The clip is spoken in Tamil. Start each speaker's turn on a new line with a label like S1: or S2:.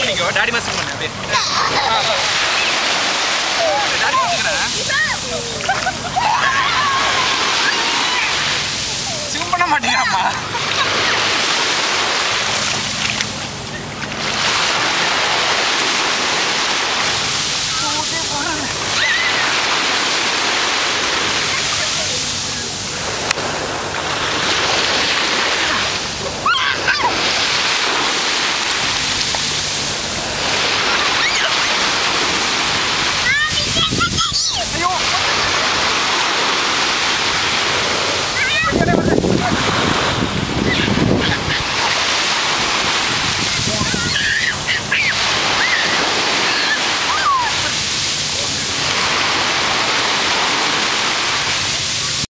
S1: பண்ணிக்கோ டாடி மாசம் பண்ணு அப்படியே டாடி வச்சுக்கிறேன் சிம் பண்ண மாட்டேங்கிறாம்மா